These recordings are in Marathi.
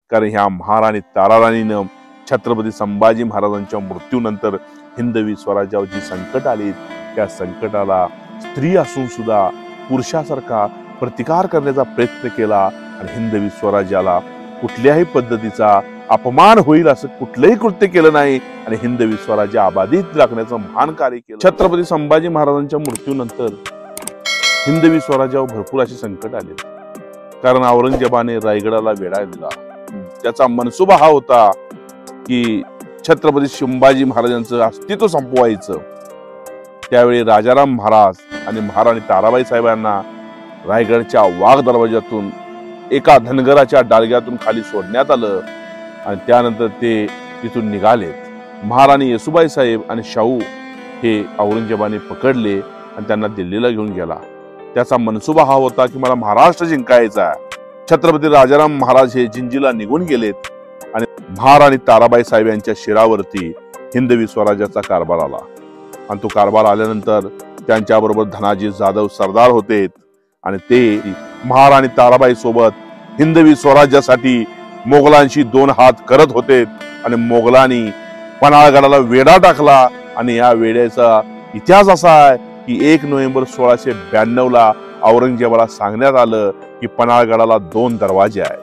कारण ह्या महाराणी ताराराणीनं छत्रपती संभाजी महाराजांच्या मृत्यूनंतर हिंदवी स्वराज्यावर जी संकट आली त्या संकटाला स्त्री असून सुद्धा पुरुषासारखा प्रतिकार करण्याचा प्रयत्न केला आणि हिंदवी स्वराज्याला कुठल्याही पद्धतीचा अपमान होईल असं कुठलंही कृत्य केलं नाही आणि हिंदवी स्वराज्य अबाधित राखण्याचं महान कार्य केलं। छत्रपती संभाजी महाराजांच्या मृत्यूनंतर हिंदवी स्वराज्यावर भरपूर असे संकट आले, कारण औरंगजेबाने रायगडाला वेढा दिला। त्याचा मनसुबा हा होता की छत्रपती संभाजी महाराजांचं अस्तित्व संपवायचं। त्यावेळी राजाराम महाराज आणि महाराणी ताराबाई साहेबांना रायगडच्या वाघ दरवाजातून एका धनगराच्या डालग्यातून खाली सोडण्यात आलं आणि त्यानंतर ते तिथून निघालेत। महाराणी येसुबाई साहेब आणि शाहू हे औरंगजेबाने पकडले आणि त्यांना दिल्लीला घेऊन गेला। त्याचा मनसुबा हा होता की मला महाराष्ट्र जिंकायचा। छत्रपती राजाराम महाराज हे जिंजीला निघून गेलेत आणि महाराणी ताराबाई साहेब यांच्या शिरावरती हिंदवी स्वराज्याचा कारभार आला आणि तो कारभार आल्यानंतर त्यांच्याबरोबर धनाजी जाधव सरदार होते आणि ते महाराणी ताराबाई सोबत हिंदवी स्वराज्यासाठी मोगलांशी दोन हात करत होते आणि मोगलांनी पन्हाळगडाला वेढा टाकला आणि या वेढ्याचा इतिहास असा आहे की 1 नोव्हेंबर 1692 ला औरंगजेबाला सांगण्यात आलं की पन्हाळगडाला 2 दरवाजे आहेत।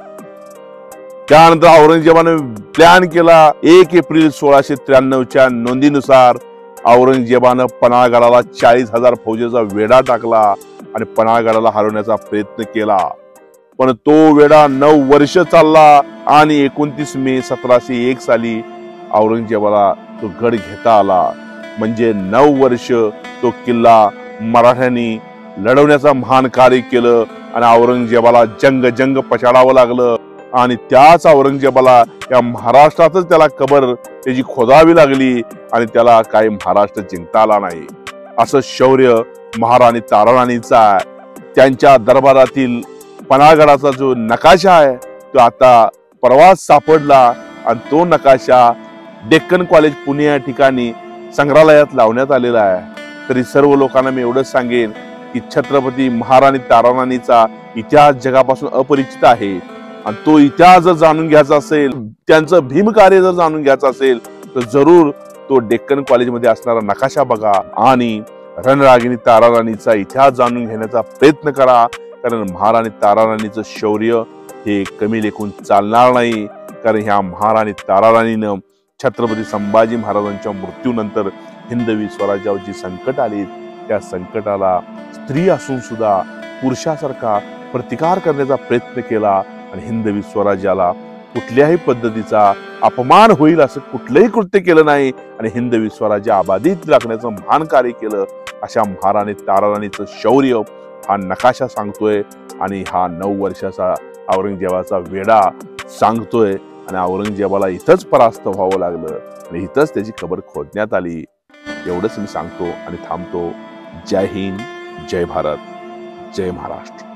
त्यानंतर औरंगजेबाने प्लॅन केला। 1 एप्रिल 1693च्या नोंदीनुसार औरंगजेबानं पन्हाळगडाला 40,000 फौजेचा वेढा टाकला आणि पन्हाळगडाला हरवण्याचा प्रयत्न केला, पण तो वेढा 9 वर्ष चालला आणि 29 मे 1701 साली औरंगजेबाला तो गड घेता आला। म्हणजे 9 वर्ष तो किल्ला मराठ्यांनी लढवण्याचा महान कार्य केलं आणि औरंगजेबाला जंग पछाडावं लागलं आणि त्याच औरंगजेबाला या महाराष्ट्रातच त्याला कबर त्याची खोदावी लागली आणि त्याला काही महाराष्ट्र जिंकता आला नाही। असं शौर्य महाराणी ताराराणीचा त्यांच्या दरबारातील पन्हाळगडाचा जो नकाशा आहे तो आता परवाच सापडला आणि तो नकाशा डेक्कन कॉलेज पुणे या ठिकाणी संग्रहालयात लावण्यात आलेला आहे। तरी सर्व लोकांना मी एवढंच सांगेन की छत्रपती महाराणी ताराराणीचा इतिहास जगापासून अपरिचित आहे आणि तो इतिहास जर जाणून घ्यायचा असेल, त्यांचं भीमकार्य जर जाणून घ्यायचं असेल तर जरूर तो डेक्कन कॉलेजमध्ये असणारा नकाशा बघा आणि रणरागिणी ताराराणीचा इतिहास जाणून घेण्याचा प्रयत्न करा, कारण महाराणी ताराराणीचं शौर्य हे कमी लेखून चालणार नाही। कारण ह्या महाराणी ताराराणीनं छत्रपती संभाजी महाराजांच्या मृत्यूनंतर हिंदवी स्वराज्यावर जी संकट आली त्या संकटाला स्त्री असून सुद्धा पुरुषासारखा प्रतिकार करण्याचा प्रयत्न केला आणि हिंदवी स्वराज्याला कुठल्याही पद्धतीचा अपमान होईल असं कुठलंही कृत्य केलं नाही आणि हिंदवी स्वराज्य अबाधित राखण्याचं महान कार्य केलं। अशा महाराणी ताराराणीचं शौर्य हा नकाशा सांगतोय आणि हा 9 वर्षाचा औरंगजेबाचा वेढा सांगतोय आणि औरंगजेबाला इथंच परास्त व्हावं लागलं आणि इथंच त्याची कबर खोदण्यात आली। एवढंच मी सांगतो आणि थांबतो। जय हिंद, जय भारत, जय महाराष्ट्र।